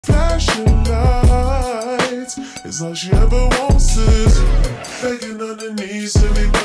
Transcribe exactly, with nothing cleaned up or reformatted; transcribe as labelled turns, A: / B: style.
A: Flashing lights is all she ever wants is begging on her knees to be